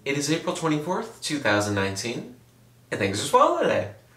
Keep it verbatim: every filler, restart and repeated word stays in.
It is April twenty-fourth, two thousand nineteen, and things are swell today.